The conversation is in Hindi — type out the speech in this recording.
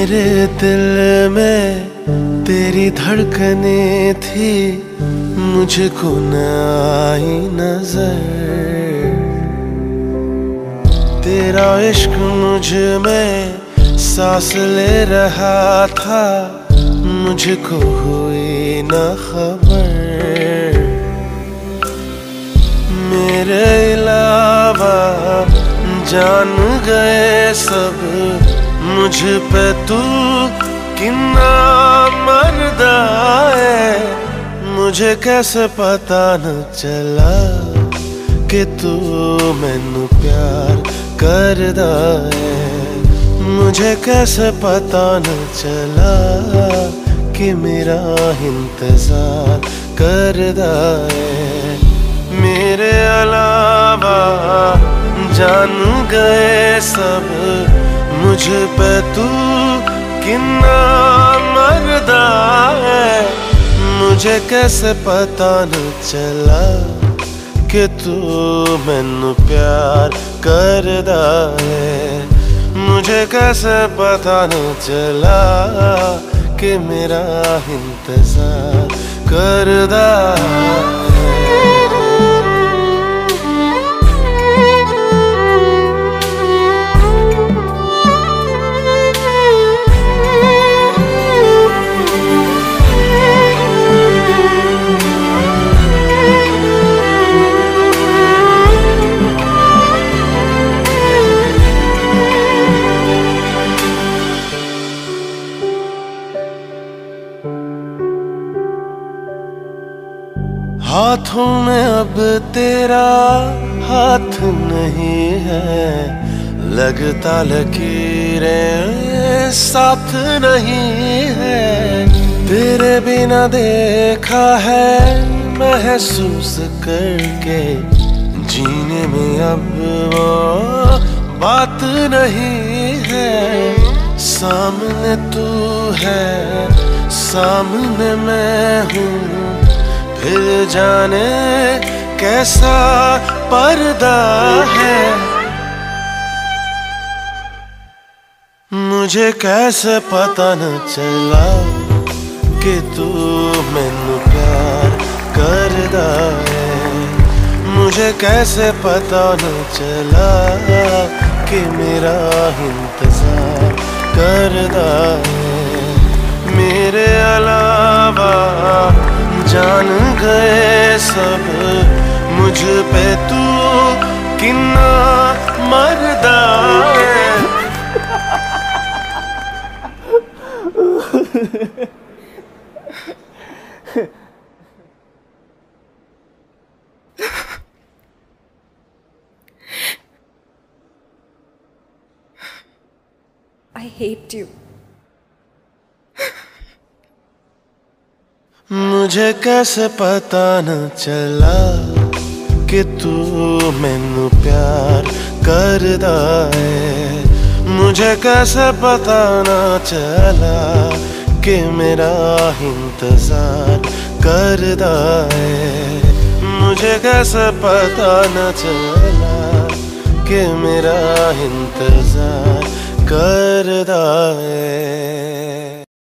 मेरे दिल में तेरी धड़कने थी, मुझको न आई नजर। तेरा इश्क मुझ में सांस ले रहा था, मुझको हुई न खबर। मेरे अलावा जान गए सब, मुझ पे तू कितना मर्दा है। मुझे कैसे पता न चला कि तू मैनू प्यार करदा है। मुझे कैसे पता न चला कि मेरा इंतजार करदा है। मेरे अलावा जान गए सब, मुझ पे तू कितना मर्दा है। मुझे कैसे पता न चला कि तू मैनू प्यार करदा है। मुझे कैसे पता न चला कि मेरा इंतजार करदा है। हाथों में अब तेरा हाथ नहीं है, लगता लकीरें साथ नहीं है। तेरे बिना देखा है महसूस करके, जीने में अब वो बात नहीं है। सामने तू है, सामने मैं हूँ, फिर जाने कैसा पर्दा है। मुझे कैसे पता न चला कि तू मैनू प्यार करदा है। मुझे कैसे पता न चला कि मेरा इंतजार करदा है। मेरे अलावा जान गए सब, मुझ पे तू कितना मर्दा है। I hate you. मुझे कैसे पता न चला कि तू मैनू प्यार करदा है। मुझे कैसे पता न चला कि मेरा इंतजार करदा है। मुझे कैसे पता न चला कि मेरा इंतजार करदा है।